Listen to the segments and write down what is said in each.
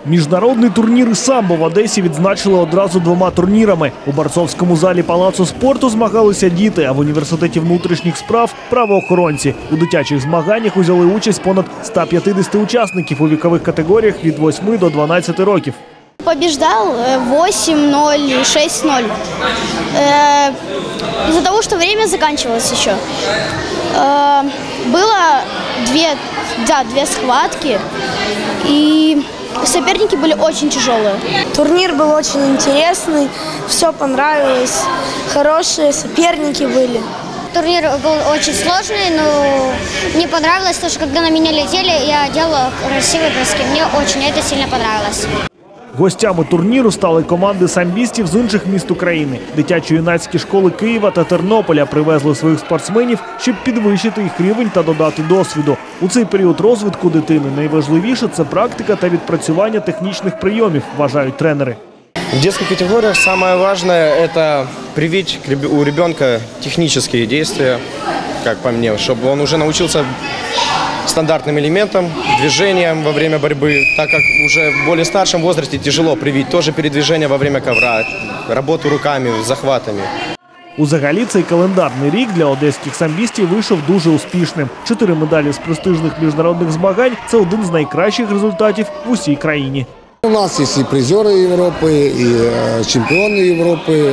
Міжнародний турнір із самбо в Одесі відзначили одразу двома турнірами. У Борцовському залі Палацу спорту змагалися діти, а в університеті внутрішніх справ – правоохоронці. У дитячих змаганнях узяли участь понад 150 учасників у вікових категоріях від 8 до 12 років. Побеждал 8-0, 6-0. Из-за того, что время заканчивалось еще. Было две схватки, и соперники были очень тяжелые. Турнир был очень интересный, все понравилось, хорошие соперники были. Турнир был очень сложный, но мне понравилось то, что когда на меня летели, я делала красивые броски. Мне очень это сильно понравилось. Гостями турніру стали команди самбістів з інших міст України. Дитячо-юнацькі школи Києва та Тернополя привезли своїх спортсменів, щоб підвищити їх рівень та додати досвіду. У цей період розвитку дитини найважливіше – це практика та відпрацювання технічних прийомів, вважають тренери. В детских категориях самое важное – это привить у ребенка технические действия, как по мне, чтобы он уже научился стандартным элементам, движениям во время борьбы, так как уже в более старшем возрасте тяжело привить тоже передвижение во время ковра, работу руками, захватами. Узагалі цей календарний рік для одеських самбістів вийшов дуже успішним. 4 медалі з престижних міжнародних змагань – це один з найкращих результатів в усій країні. У нас есть и призеры Европы, и чемпионы Европы.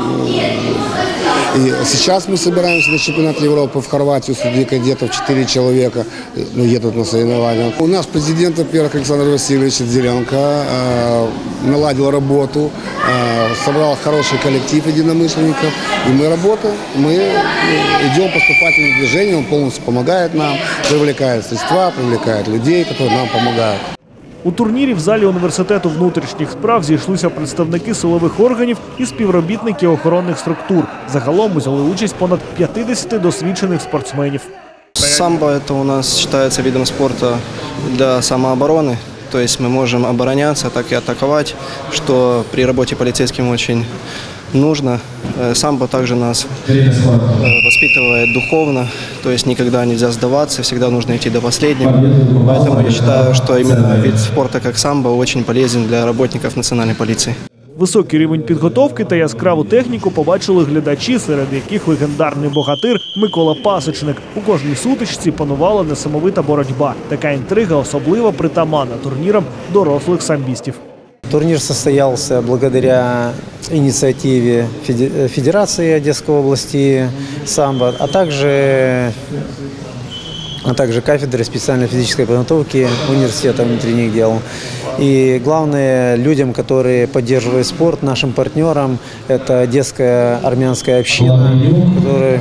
И сейчас мы собираемся на чемпионат Европы в Хорватию среди кадетов. 4 человека едут на соревнования. У нас президент, во-первых, Александр Васильевич Зеленко наладил работу, собрал хороший коллектив единомышленников. И мы работаем, мы идем поступательным движением, он полностью помогает нам, привлекает средства, привлекает людей, которые нам помогают. У турнірі в залі університету внутрішніх справ зійшлися представники силових органів і співробітники охоронних структур. Загалом взяли участь понад 50 досвідчених спортсменів. Самбо – это у нас считается видом спорта для самообороны. То есть мы можем обороняться, так и атаковать, что при работе полицейским очень нужно. Самбо также нас воспитывает духовно, то есть никогда нельзя сдаваться, всегда нужно идти до последнего. Поэтому я считаю, что именно вид спорта, как самбо, очень полезен для работников национальной полиции. Високий рівень підготовки та яскраву техніку побачили глядачі, серед яких легендарний богатир Микола Пасічник. У кожній сутичці панувала несамовита боротьба. Така інтрига особливо притаманна турнірам дорослих самбістів. Турнир состоялся благодаря инициативе Федерации Одесской области самбо, а также кафедры специальной физической подготовки университета внутренних дел. И главное, людям, которые поддерживают спорт, нашим партнерам, это одесская армянская община, которая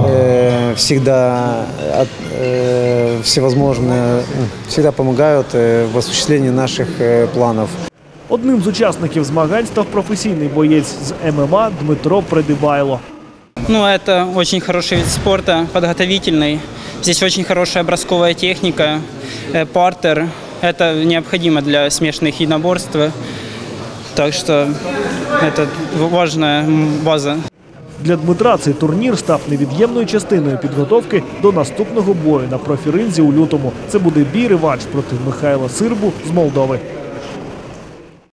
всегда помогают в осуществлении наших планов. Одним з учасників змагань став професійний боєць з ММА Дмитро Придибайло. Это очень хороший вид спорта, подготовительный. Здесь очень хорошая бросковая техника, партер. Это необходимо для смешанных единоборств. Так что это важная база. Для Дмитра цей турнір став невід'ємною частиною підготовки до наступного бою на профіринзі у лютому. Це буде бій-реванш проти Михайла Сирбу з Молдови.